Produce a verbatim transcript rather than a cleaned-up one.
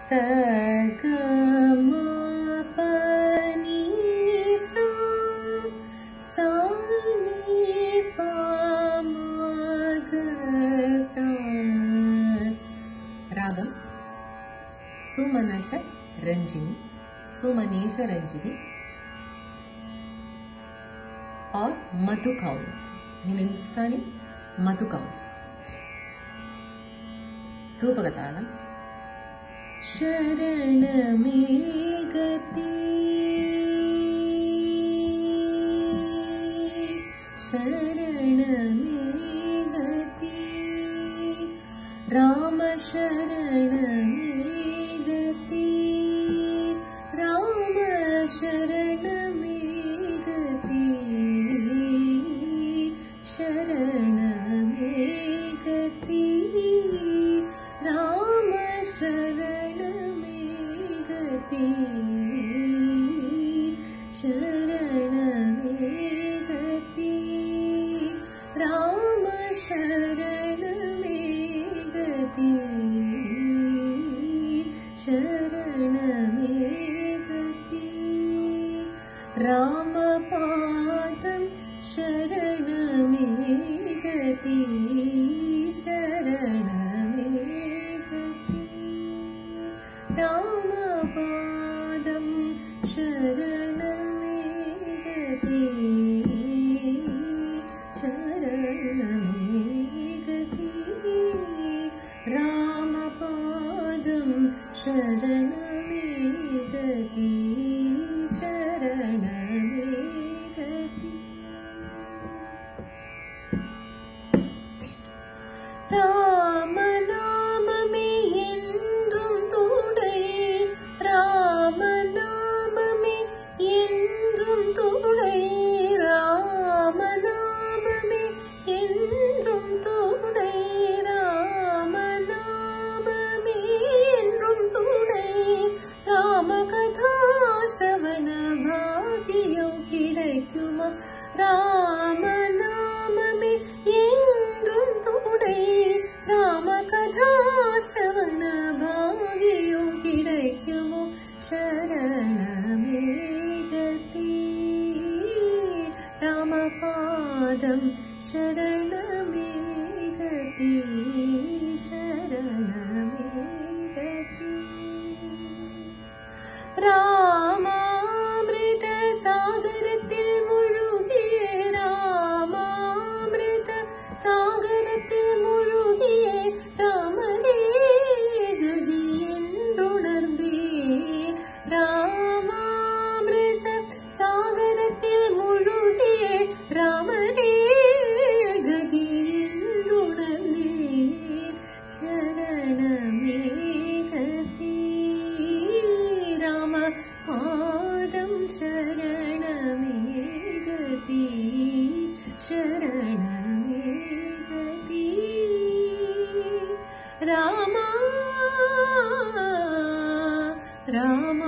ಸ ಗ ಮ ಪ ನಿ ಸಾ ಸಾ ನಿ ಪ ಮ ಗ ಸಾ. ರಾಗಂ ಸುಮನಶ ರಂಜಿನಿ, सुमनेश रंजिनी और मधु काउंस. इन हिंदुस्तानी मधु काउंस. रूपकतालम शरण में गति शरण में गति राम शरण में गति राम शरण में गति शरण में गति राम शरण में गति शरण में गति राम शरण में गति शरण में राम पादं शरण में गति शरण में गति राम पादं शरण में गति शरण में गति राम पादं शरण में गति शरण में गति. राम नाम में என்றும் துணை ராம நாம में என்றும் துணை ராம நாம में என்றும் துணை ராம நாம में என்றும் துணை ராம கதா श्रवण भाग्यो கிடைக்குமா ராம நாம में என்றும் துணை ராம கதா श्रवण भाग्यो கிடைக்குமோ शरण में गति राम पादं शरण में गति शरण में गति. रामामृत सागरത്തിൽ മുഴുകിയ രാമാമൃത സാഗരത്തിൽ മുഴുകിയ രാമനേ ഗതി എന്തുണർന്നേ രാമാമൃത സാഗരത്തിൽ മുഴുകിയ രാമനേ ഗതി എന്തുണർന്നേ ശരണമേ ഗതി राम पादं शरण में गति शरण में गति राम राम